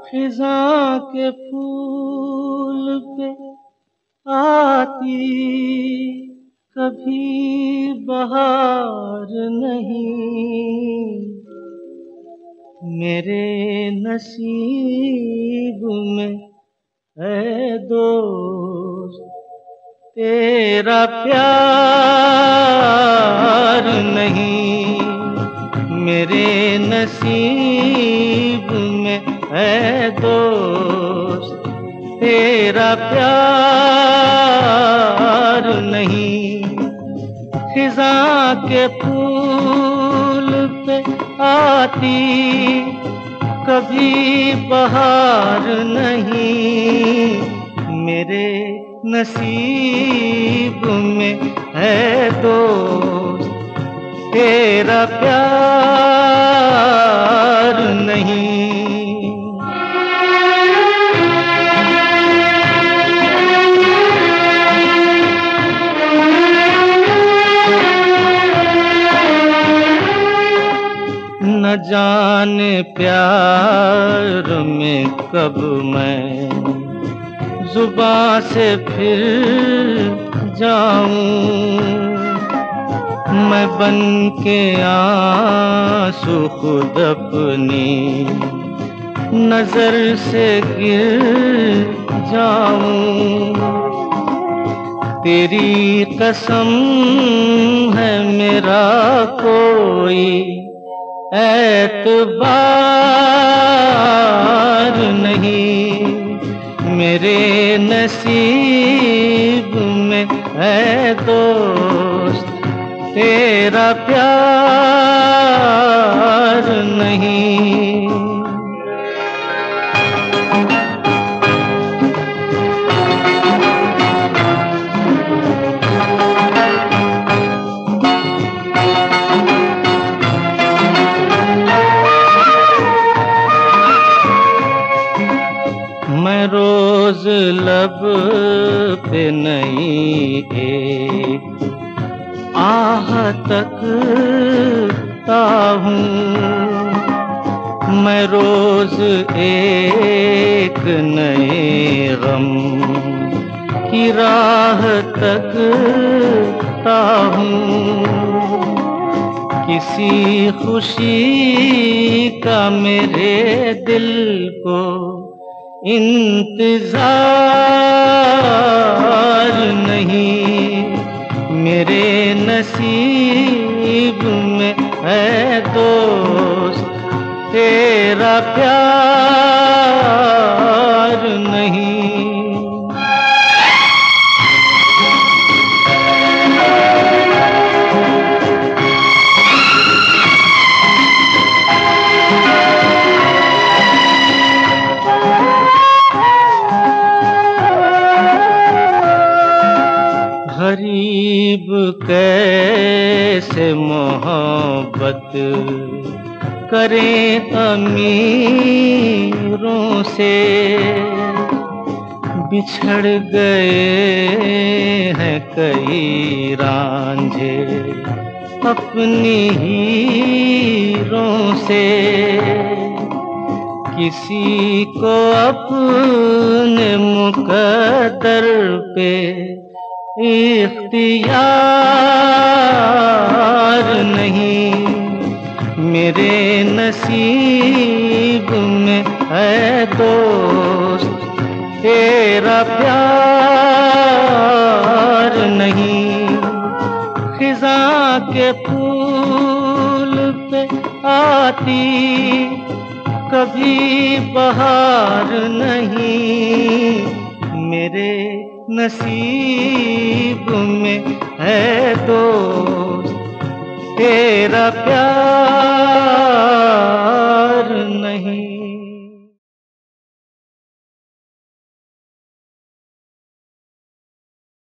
खिज़ां के फूल पे आती कभी बहार नहीं, मेरे नसीब में है दोस्त तेरा प्यार नहीं, मेरे नसीब में है दोस्त तेरा प्यार नहीं। खिज़ां के फूल पे आती कभी बहार नहीं, मेरे नसीब में है दोस्त तेरा प्यार नहीं। न जाने प्यार में कब मैं जुबां से फिर जाऊं, मैं बन के आंसू खुद अपनी नजर से गिर जाऊं। तेरी कसम है मेरा कोई एतबार नहीं, मेरे नसीब में है दोस्त तेरा प्यार नहीं। मैं रोज लब पे नई एक आह तकता हूँ, मैं रोज एक नए गम की राह तकता हूँ। किसी खुशी का मेरे दिल को इंतजार नहीं, मेरे नसीब में है दोस्त तेरा प्यार नहीं। गरीब कैसे मोहब्बत करें अमीरों से, बिछड़ गए हैं कई रांझे अपनी हीरों से। किसी को अपने मुकद्दर पे इख्तियार नहीं, मेरे नसीब में है दोस्त तेरा प्यार नहीं। खिज़ां के फूल पे आती कभी बहार नहीं, मेरे नसीब में है दोस्त तेरा प्यार।